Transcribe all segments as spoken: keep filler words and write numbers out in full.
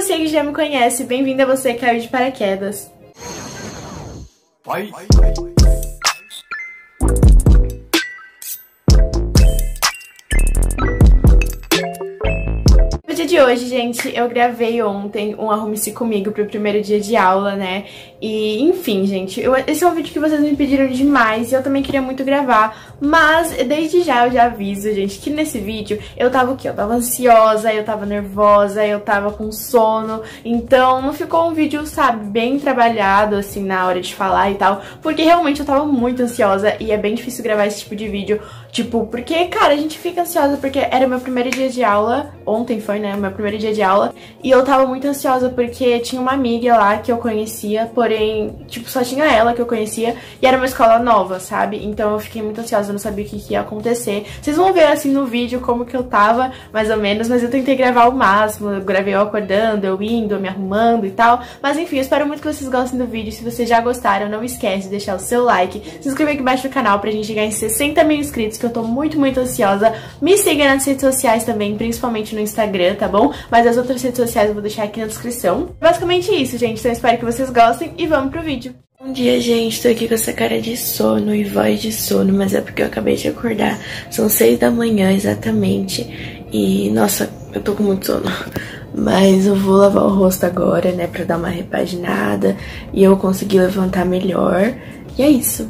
você que já me conhece, bem-vindo a você que caiu de paraquedas. Vai. No dia de hoje, gente, eu gravei ontem um Arrume-se Comigo pro primeiro dia de aula, né? E, enfim, gente, eu, esse é um vídeo que vocês me pediram demais e eu também queria muito gravar, mas desde já eu já aviso, gente, que nesse vídeo eu tava o quê? Eu tava ansiosa, eu tava nervosa, eu tava com sono, então não ficou um vídeo, sabe, bem trabalhado, assim, na hora de falar e tal, porque realmente eu tava muito ansiosa e é bem difícil gravar esse tipo de vídeo, tipo, porque, cara, a gente fica ansiosa porque era meu primeiro dia de aula, ontem foi, né, meu primeiro dia de aula, e eu tava muito ansiosa porque tinha uma amiga lá que eu conhecia, porém, tipo, só tinha ela que eu conhecia, e era uma escola nova, sabe? Então eu fiquei muito ansiosa, eu não sabia o que, que ia acontecer. Vocês vão ver, assim, no vídeo como que eu tava, mais ou menos, mas eu tentei gravar o máximo, eu gravei eu acordando, eu indo, eu me arrumando e tal, mas enfim, eu espero muito que vocês gostem do vídeo. Se vocês já gostaram, não esquece de deixar o seu like, se inscrever aqui embaixo no canal pra gente chegar em sessenta mil inscritos, que eu tô muito, muito ansiosa. Me siga nas redes sociais também, principalmente no Instagram, tá bom? Mas as outras redes sociais eu vou deixar aqui na descrição. Basicamente isso, gente, então eu espero que vocês gostem e vamos pro vídeo. Bom dia, gente, tô aqui com essa cara de sono e voz de sono, mas é porque eu acabei de acordar. São seis da manhã exatamente e, nossa, eu tô com muito sono. Mas eu vou lavar o rosto agora, né, pra dar uma repaginada e eu conseguir levantar melhor. E é isso.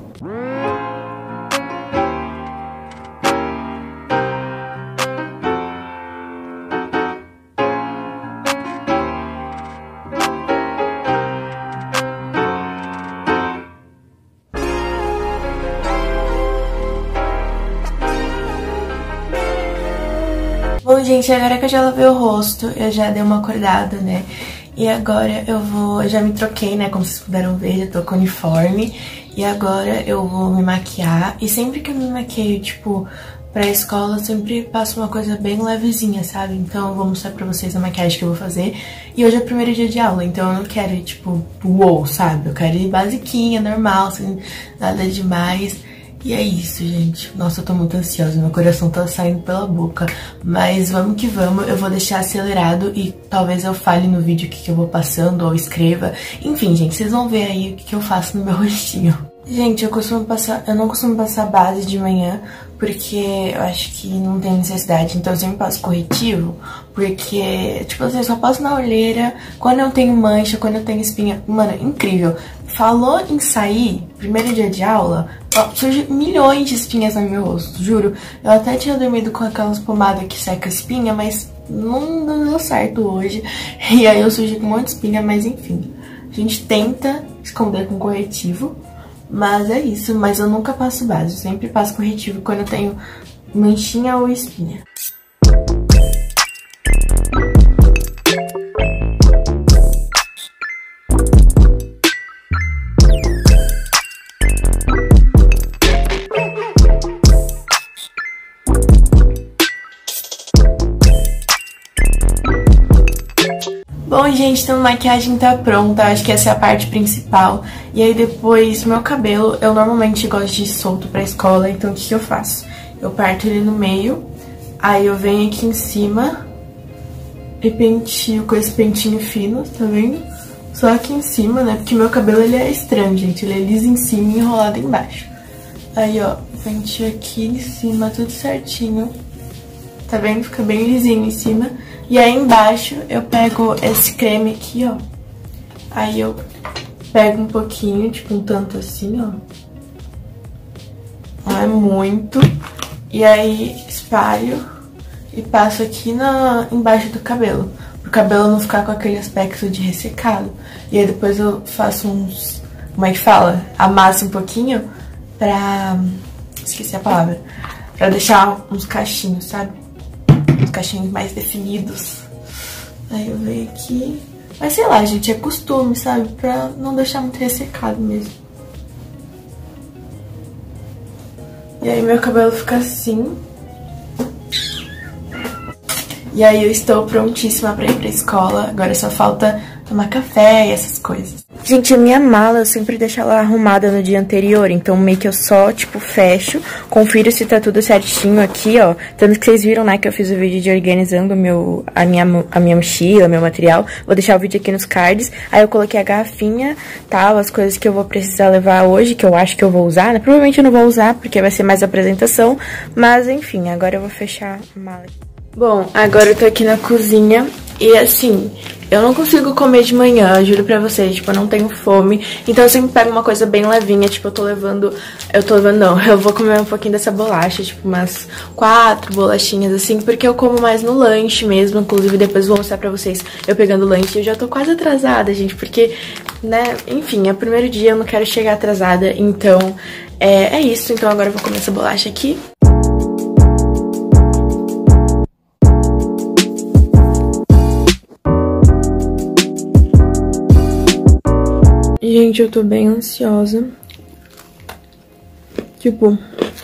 Bom, gente, agora que eu já lavei o rosto, eu já dei uma acordada, né? E agora eu vou... Eu já me troquei, né? Como vocês puderam ver, já tô com uniforme. E agora eu vou me maquiar. E sempre que eu me maqueio, tipo, pra escola, eu sempre passo uma coisa bem levezinha, sabe? Então eu vou mostrar pra vocês a maquiagem que eu vou fazer. E hoje é o primeiro dia de aula, então eu não quero ir, tipo, uou, sabe? Eu quero ir basiquinha, normal, sem nada demais. E é isso, gente. Nossa, eu tô muito ansiosa, meu coração tá saindo pela boca. Mas vamos que vamos, eu vou deixar acelerado e talvez eu fale no vídeo o que, que eu vou passando ou escreva. Enfim, gente, vocês vão ver aí o que, que eu faço no meu rostinho. Gente, eu costumo passar, eu não costumo passar base de manhã porque eu acho que não tem necessidade, então eu sempre passo corretivo, porque, tipo assim, eu só passo na olheira quando eu tenho mancha, quando eu tenho espinha. Mano, incrível. Falou em sair, primeiro dia de aula, ó, surge milhões de espinhas no meu rosto, juro. Eu até tinha dormido com aquelas pomadas que seca espinha, mas não deu certo hoje. E aí eu surgi com um monte de espinha, mas enfim. A gente tenta esconder com corretivo, mas é isso. Mas eu nunca passo base, eu sempre passo corretivo quando eu tenho manchinha ou espinha. Bom, gente, então a maquiagem tá pronta, acho que essa é a parte principal. E aí depois, meu cabelo, eu normalmente gosto de ir solto pra escola, então o que, que eu faço? Eu parto ele no meio, aí eu venho aqui em cima e pentio com esse pentinho fino, tá vendo? Só aqui em cima, né, porque meu cabelo ele é estranho, gente, ele é liso em cima e enrolado embaixo. Aí, ó, pentio aqui em cima, tudo certinho, tá vendo? Fica bem lisinho em cima. E aí embaixo eu pego esse creme aqui, ó. Aí eu pego um pouquinho, tipo um tanto assim, ó. Não é muito. E aí espalho e passo aqui na, embaixo do cabelo. Pro cabelo não ficar com aquele aspecto de ressecado. E aí depois eu faço uns... Como é que fala? Amasso um pouquinho pra... Esqueci a palavra. Pra deixar uns cachinhos, sabe? Os cachinhos mais definidos. Aí eu venho aqui. Mas sei lá, gente, é costume, sabe? Pra não deixar muito ressecado mesmo. E aí meu cabelo fica assim. E aí eu estou prontíssima pra ir pra escola. Agora só falta tomar café e essas coisas. Gente, a minha mala eu sempre deixo ela arrumada no dia anterior, então meio que eu só, tipo, fecho, confiro se tá tudo certinho aqui, ó. Tanto que vocês viram, né, que eu fiz o vídeo de organizando meu, a, minha, a minha mochila, meu material. Vou deixar o vídeo aqui nos cards. Aí eu coloquei a garrafinha, tal, as coisas que eu vou precisar levar hoje, que eu acho que eu vou usar, né? Provavelmente eu não vou usar, porque vai ser mais apresentação, mas enfim, agora eu vou fechar a mala. Bom, agora eu tô aqui na cozinha e assim, eu não consigo comer de manhã, juro pra vocês, tipo, eu não tenho fome. Então eu sempre pego uma coisa bem levinha, tipo, eu tô levando, eu tô levando não, eu vou comer um pouquinho dessa bolacha, tipo, umas quatro bolachinhas assim, porque eu como mais no lanche mesmo, inclusive depois vou mostrar pra vocês eu pegando o lanche. Eu já tô quase atrasada, gente, porque, né, enfim, é o primeiro dia, eu não quero chegar atrasada, então é, é isso. Então agora eu vou comer essa bolacha aqui. Gente, eu tô bem ansiosa. Tipo,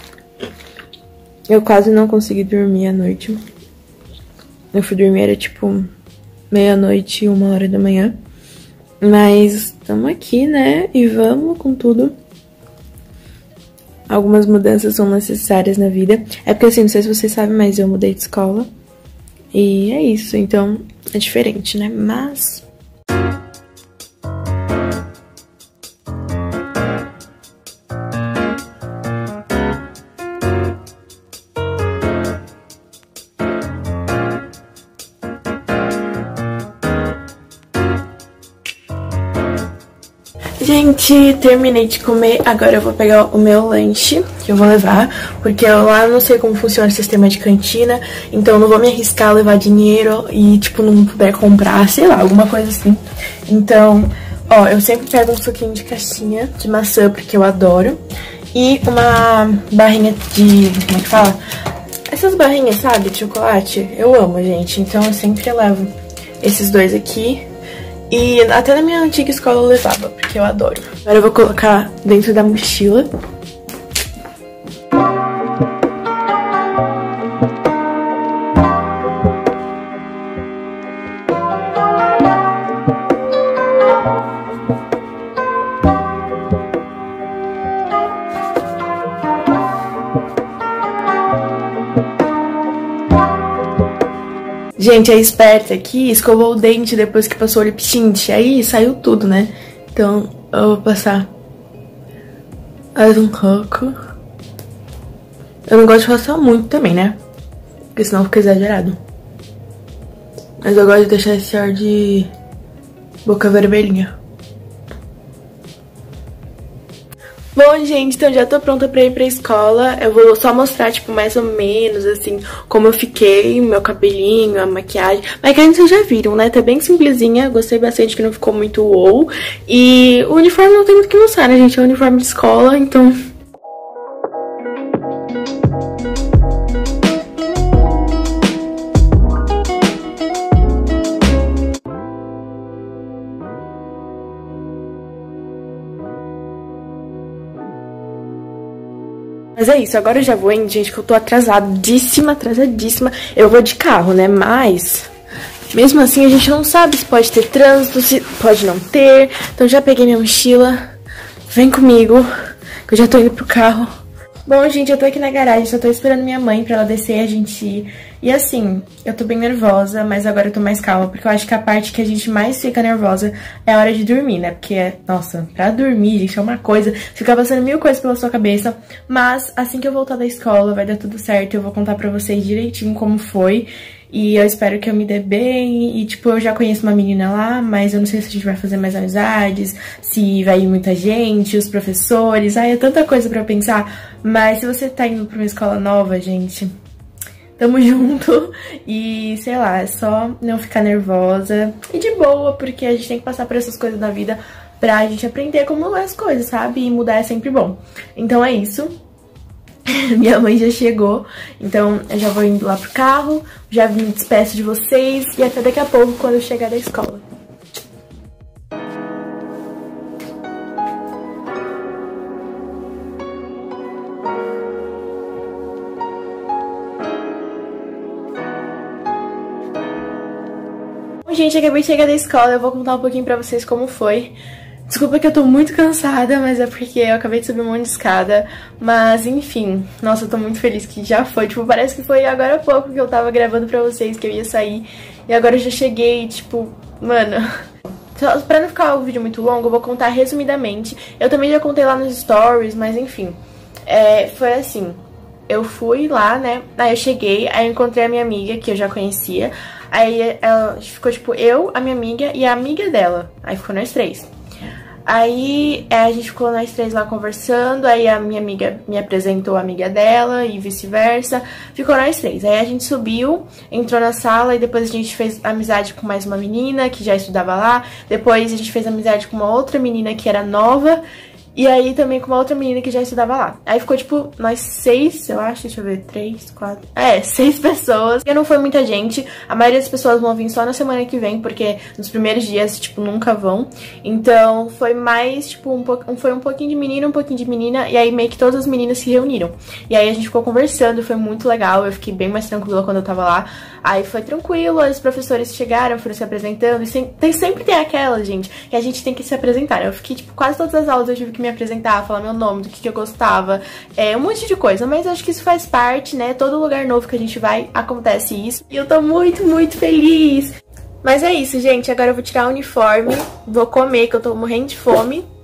eu quase não consegui dormir à noite. Eu fui dormir, era tipo meia-noite e uma hora da manhã. Mas estamos aqui, né? E vamos com tudo. Algumas mudanças são necessárias na vida. É porque assim, não sei se vocês sabem, mas eu mudei de escola. E é isso, então é diferente, né? Mas... Gente, terminei de comer, agora eu vou pegar o meu lanche, que eu vou levar, porque eu lá não sei como funciona o sistema de cantina, então eu não vou me arriscar a levar dinheiro e, tipo, não puder comprar, sei lá, alguma coisa assim. Então, ó, eu sempre pego um suquinho de caixinha de maçã, porque eu adoro, e uma barrinha de, como é que fala? Essas barrinhas, sabe, de chocolate, eu amo, gente, então eu sempre levo esses dois aqui. E até na minha antiga escola eu levava, porque eu adoro. Agora eu vou colocar dentro da mochila. Gente, a esperta aqui escovou o dente depois que passou o lip tint. Aí saiu tudo, né? Então eu vou passar mais um pouco. Eu não gosto de passar muito também, né? Porque senão fica exagerado. Mas eu gosto de deixar esse ar de boca vermelhinha. Bom, gente, então já tô pronta pra ir pra escola. Eu vou só mostrar, tipo, mais ou menos, assim, como eu fiquei, meu cabelinho, a maquiagem. A maquiagem vocês já viram, né? Tá bem simplesinha, gostei bastante que não ficou muito wow. E o uniforme não tem muito o que mostrar, né, gente? É um uniforme de escola, então... Mas é isso, agora eu já vou indo, gente, que eu tô atrasadíssima, atrasadíssima. Eu vou de carro, né, mas... mesmo assim, a gente não sabe se pode ter trânsito, se pode não ter. Então já peguei minha mochila. Vem comigo, que eu já tô indo pro carro. Bom, gente, eu tô aqui na garagem, só tô esperando minha mãe pra ela descer e a gente ir. E assim, eu tô bem nervosa, mas agora eu tô mais calma, porque eu acho que a parte que a gente mais fica nervosa é a hora de dormir, né? Porque, nossa, pra dormir, gente, é uma coisa, fica passando mil coisas pela sua cabeça. Mas assim que eu voltar da escola, vai dar tudo certo, eu vou contar pra vocês direitinho como foi. E eu espero que eu me dê bem. E, tipo, eu já conheço uma menina lá, mas eu não sei se a gente vai fazer mais amizades, se vai ir muita gente, os professores. Ai, é tanta coisa pra pensar. Mas se você tá indo pra uma escola nova, gente, tamo junto. E, sei lá, é só não ficar nervosa e de boa, porque a gente tem que passar por essas coisas na vida pra gente aprender como é as coisas, sabe? E mudar é sempre bom. Então é isso. Minha mãe já chegou, então eu já vou indo lá pro carro, já me despeço de vocês e até daqui a pouco quando eu chegar da escola. Bom, gente, acabei de chegar da escola, eu vou contar um pouquinho pra vocês como foi. Desculpa que eu tô muito cansada, mas é porque eu acabei de subir um monte de escada. Mas, enfim, nossa, eu tô muito feliz que já foi. Tipo, parece que foi agora há pouco que eu tava gravando pra vocês que eu ia sair. E agora eu já cheguei, tipo, mano... Pra não ficar o vídeo muito longo, eu vou contar resumidamente. Eu também já contei lá nos stories, mas enfim. É, foi assim, eu fui lá, né, aí eu cheguei, aí eu encontrei a minha amiga, que eu já conhecia. Aí ela ficou, tipo, eu, a minha amiga e a amiga dela. Aí ficou nós três. Aí é, a gente ficou nós três lá conversando, aí a minha amiga me apresentou a amiga dela e vice-versa. Ficou nós três. Aí a gente subiu, entrou na sala e depois a gente fez amizade com mais uma menina que já estudava lá. Depois a gente fez amizade com uma outra menina que era nova. E aí também com uma outra menina que já estudava lá. Aí ficou, tipo, nós seis, eu acho, deixa eu ver, três, quatro... É, seis pessoas. E não foi muita gente. A maioria das pessoas vão vir só na semana que vem, porque nos primeiros dias, tipo, nunca vão. Então, foi mais, tipo, um po... foi um pouquinho de menina, um pouquinho de menina. E aí meio que todas as meninas se reuniram. E aí a gente ficou conversando, foi muito legal. Eu fiquei bem mais tranquila quando eu tava lá. Aí foi tranquilo, os professores chegaram, foram se apresentando. E sem... tem, sempre tem aquela, gente, que a gente tem que se apresentar. Eu fiquei, tipo, quase todas as aulas eu tive que me apresentar, falar meu nome, do que, que eu gostava, é, um monte de coisa, mas eu acho que isso faz parte, né, todo lugar novo que a gente vai, acontece isso, e eu tô muito, muito feliz. Mas é isso, gente, agora eu vou tirar o uniforme, vou comer, que eu tô morrendo de fome,